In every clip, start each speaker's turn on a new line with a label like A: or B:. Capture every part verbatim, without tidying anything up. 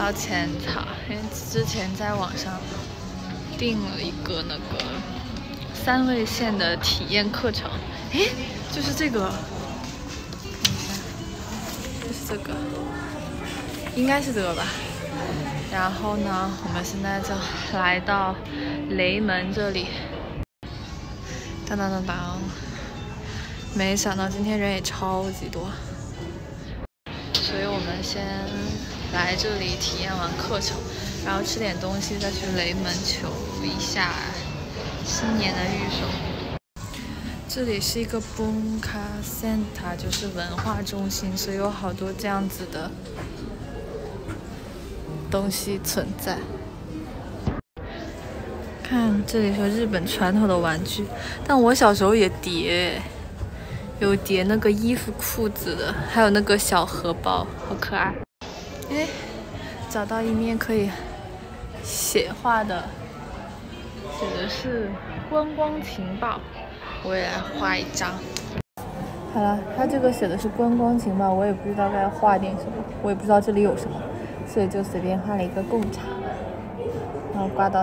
A: 到浅草，因为之前在网上订了一个那个三味线的体验课程，诶，就是这个，看一下，就是这个，应该是这个吧。然后呢，我们现在就来到雷门这里，当当当当，没想到今天人也超级多。 所以我们先来这里体验完课程，然后吃点东西，再去雷门求一下新年的预售。这里是一个 Bunka Center， 就是文化中心，所以有好多这样子的东西存在。看这里说日本传统的玩具，但我小时候也叠。 有叠那个衣服、裤子的，还有那个小荷包，好可爱。哎，找到一面可以写画的，写的是观光情报，我也来画一张。好了，它这个写的是观光情报，我也不知道该画点什么，我也不知道这里有什么，所以就随便画了一个贡茶，然后挂到。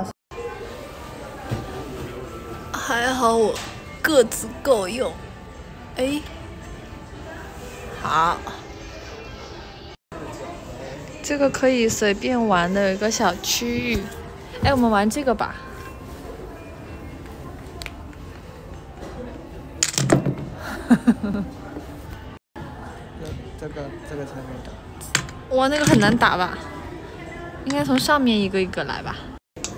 A: 还好我个子够用。 哎，好，这个可以随便玩的，有一个小区域。哎，我们玩这个吧。
B: 这个这个才没打。
A: 哇，那个很难打吧？应该从上面一个一个来吧。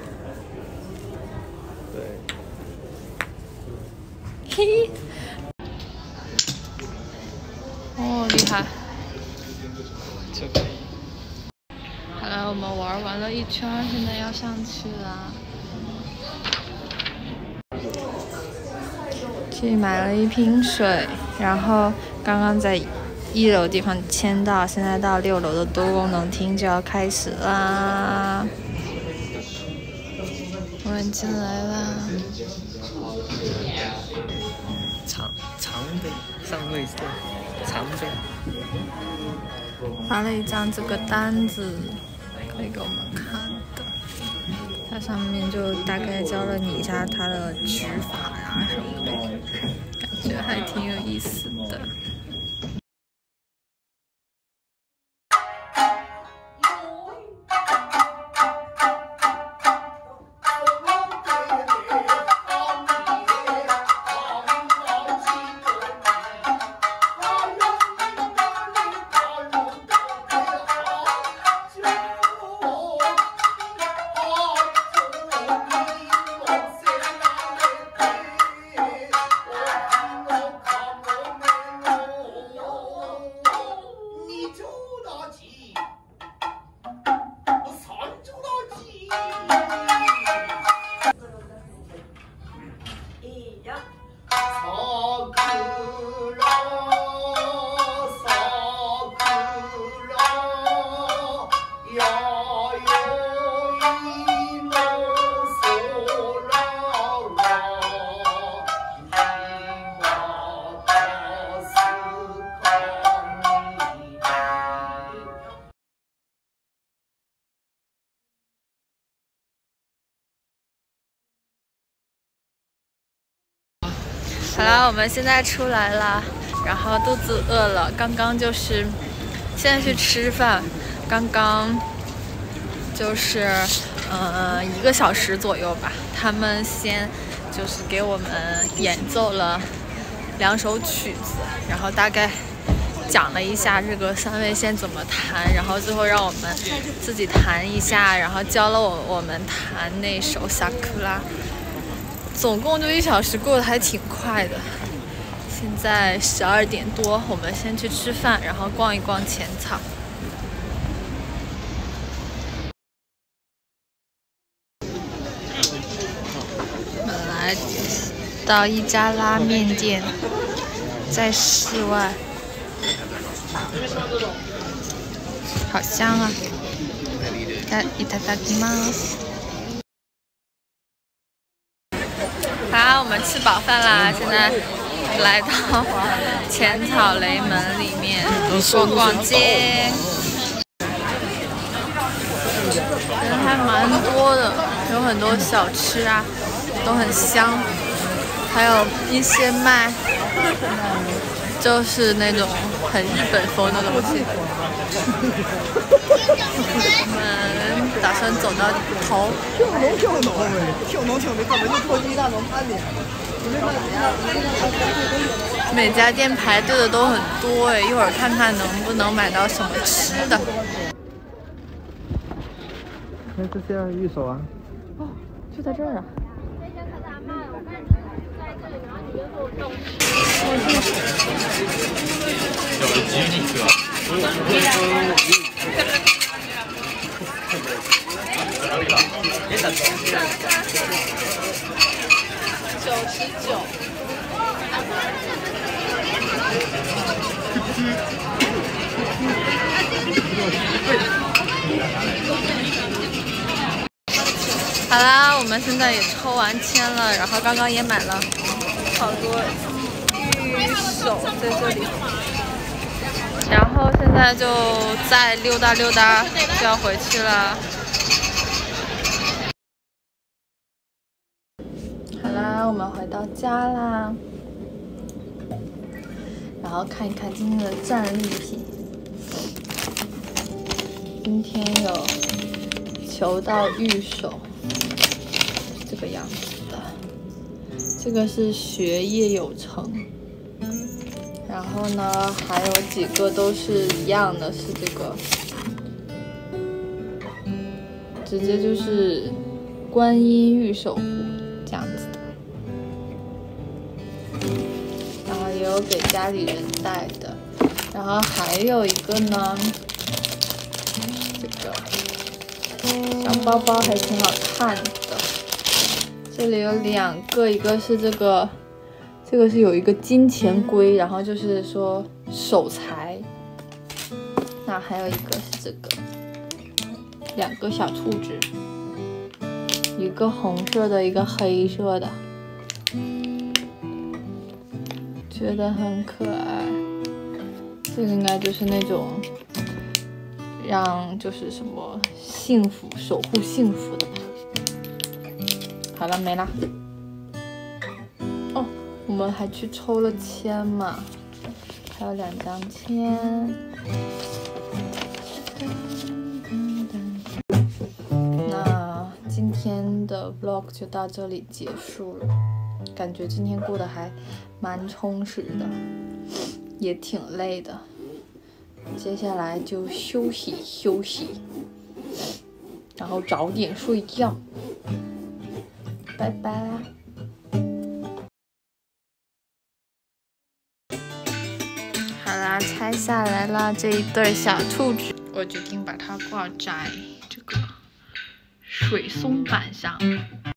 B: 对。
A: 嘿。 哦，厉害！
B: 这个。
A: 好了，我们玩完了一圈，现在要上去啦。去买了一瓶水，然后刚刚在一楼地方签到，现在到六楼的多功能厅就要开始啦。我们进来啦。
B: 长长杯上位色。 长杯，
A: 发了一张这个单子，可以给我们看的。它上面就大概教了你一下它的指法呀什么的，感觉还挺有意思的。 好了，我们现在出来了，然后肚子饿了，刚刚就是现在去吃饭，刚刚就是呃一个小时左右吧，他们先就是给我们演奏了两首曲子，然后大概讲了一下这个三味线怎么弹，然后最后让我们自己弹一下，然后教了我我们弹那首《萨库拉》。 总共就一小时，过得还挺快的。现在十二点多，我们先去吃饭，然后逛一逛浅草。我们来到一家拉面店，在室外，好香啊！いただきます。 好，我们吃饱饭啦，现在来到浅草雷门里面逛逛街。 还蛮多的，有很多小吃啊，都很香，还有一些卖，就是那种很日本风的东西。我们打算走到头。
C: 跳农跳农呗，跳农跳农，根本就脱鸡大农摊的。
A: 每家店排队的都很多哎，一会儿看看能不能买到什么吃的。
C: 看这些玉手啊。
A: 哦，就在这儿啊。九十九。好啦，我们现在也抽完签了，然后刚刚也买了好多玉手在这里，然后现在就再溜达溜达，就要回去了。好啦，我们回到家啦，然后看一看今天的战利品。今天有求到玉手，这个样子的，这个是学业有成。然后呢，还有几个都是一样的，是这个，直接就是观音玉手壶这样子的。然后也有给家里人带的，然后还有一个呢，这个小包包还挺好看的。这里有两个，一个是这个。这个是有一个金钱龟，然后就是说守财。那还有一个是这个，两个小兔子，一个红色的，一个黑色的，觉得很可爱。这个应该就是那种让就是什么幸福守护幸福的吧。好了，没了。哦。我们还去抽了签嘛，还有两张签。那今天的 vlog 就到这里结束了，感觉今天过得还蛮充实的，也挺累的。接下来就休息休息，然后早点睡觉。拜拜啦。好啦，拆下来了这一对小兔子，我决定把它挂在这个水松板上。